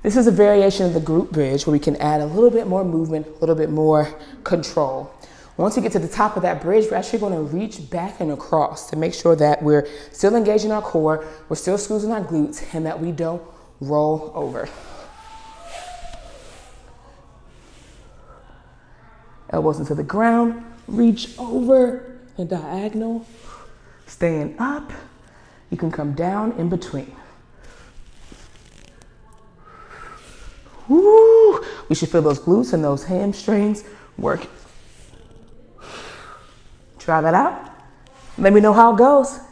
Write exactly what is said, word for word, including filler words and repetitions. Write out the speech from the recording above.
This is a variation of the glute bridge where we can add a little bit more movement, a little bit more control. Once we get to the top of that bridge, we're actually going to reach back and across to make sure that we're still engaging our core, we're still squeezing our glutes, and that we don't roll over. Elbows into the ground, reach over and diagonal, staying up. You can come down in between. Woo! We should feel those glutes and those hamstrings working. Try that out. Let me know how it goes.